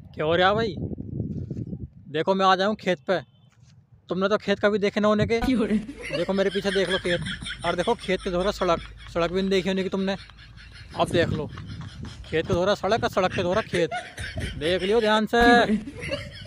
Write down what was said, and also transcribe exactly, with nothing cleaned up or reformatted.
क्या हो रहा भाई? देखो मैं आ जाऊँ खेत पे। तुमने तो खेत कभी देखे ना होने के। देखो मेरे पीछे देख लो खेत। और देखो खेत के धोरा सड़क। सड़क भी नहीं देखी होने की तुमने। अब देख लो। खेत के धोरा सड़क और सड़क के धोरा खेत। देख लियो ध्यान से।